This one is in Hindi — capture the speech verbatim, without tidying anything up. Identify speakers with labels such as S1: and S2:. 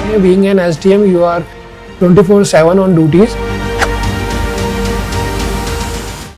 S1: Being an S D M, you are twenty-four seven on duties.